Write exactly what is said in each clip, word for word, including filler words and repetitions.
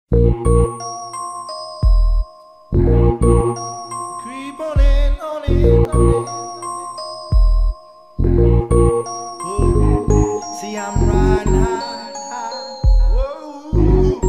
Creep on in, on in, on in. Whoa. See, I'm riding high, high. Whoa.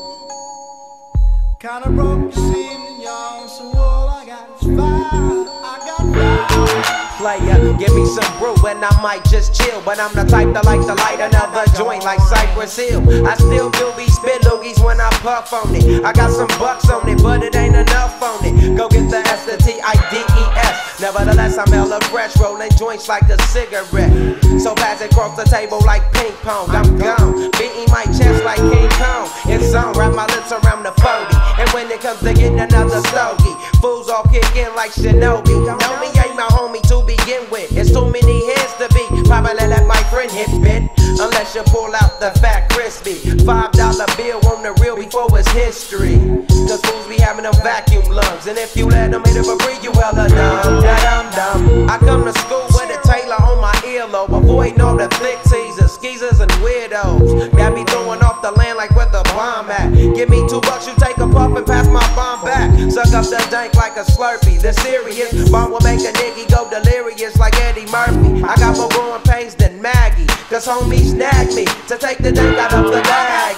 Kinda broke, you see me, y'all. So all I got is fire. I got fire. Player, give me some brew and I might just chill. But I'm the type that like to light another joint like Cypress Hill. I still do be spit loogies when I puff on it. I got some bucks on it, but it ain't enough on it. Go get the S, the T, I, D, E, S. Nevertheless, I'm hella fresh, rolling joints like a cigarette. So pass it across the table like ping pong. I'm gone, beating my chest like King Kong. It's on, wrap my lips around the forty. And when it comes to getting another stogie, fools all kick in like Shinobi. Know me ain't my homie to begin with. It's too many heads to be. Probably let my friend hit bit. Unless you pull out the fat crispy five dollar bill on the real before it's history. Cause fools be having them vacuum lungs. And if you let them hit it for free, you hella dumb. Dum dum. I come to school with a Taylor on my earlobe. Avoiding all the thick teasers, skeezers, and weirdos. Got me throwing off the land like where the bomb at. Give me two bucks, you take a puff and pass my bomb back. Suck up the dank like a Slurpee. The serious bomb will make a nigga go delirious like Eddie Murphy. I got more growing pains than Maggie. Cause homies snagged me to take the dank out of the bag.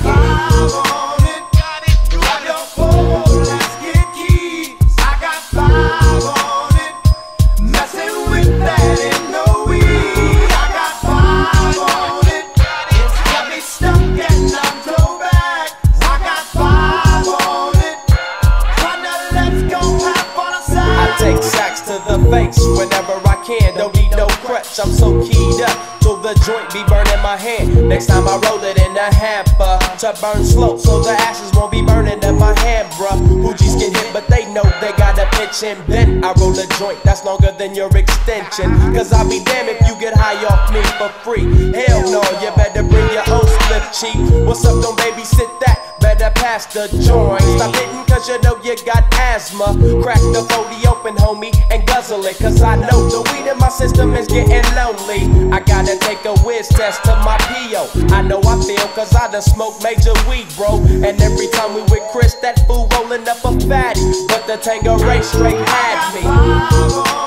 Take sacks to the face whenever I can. Don't need no crutch, I'm so keyed up till the joint be burning my hand. Next time I roll it in a hamper to burn slow, so the ashes won't be burning in my hand, bruh. Hoogies get hit, but they know they got a pitch and bent. I roll a joint that's longer than your extension. Cause I'll be damned if you get high off me for free. Hell no, you better bring your own slip cheek. What's up, don't babysit that? Better pass the joint. Stop hitting cause you know you got asthma. Crack the forty open, homie, and guzzle it. Cause I know the weed in my system is getting lonely. I gotta take a whiz test to my P O. I know I feel cause I done smoked major weed, bro. And every time we with Chris, that fool rolling up a fatty. But the Tanqueray straight had me.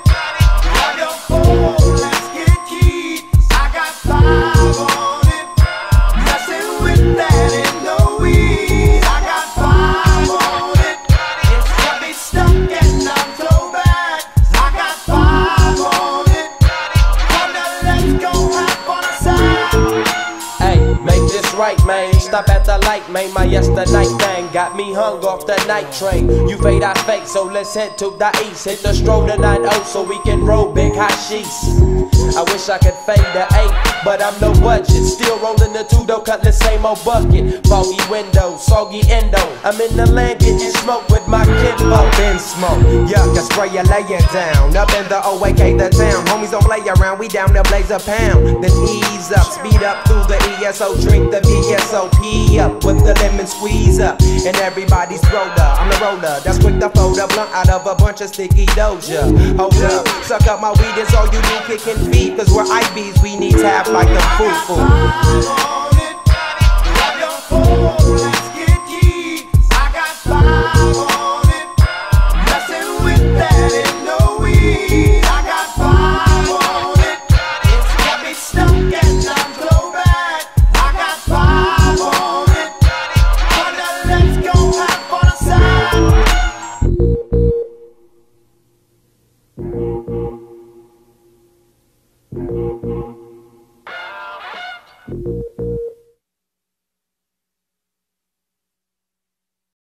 Right, man, stop at the light, man. My yesterday thing got me hung off the night train. You fade, I fake, so let's head to the east. Hit the stroll tonight, oh, so we can roll big hot sheets. I wish I could fade the eight, but I'm no budget. Still rolling the two though, cut the same old bucket. Foggy windows, soggy endo. I'm in the land getting smoke with my kidbo. Been smoke, yuck, I spray you, lay it down. Up in the O A K, the town. Homies don't play around, we down to blaze a pound. Then ease up, speed up through the E S O, drink the V S O P up with the lemon squeeze up. And everybody's roller, I'm the roller that's quick to fold a blunt out of a bunch of sticky doja. Hold up, suck up my weed, it's all you do, kicking feet. Cause we're I Bs, we need tap like a foo-foo.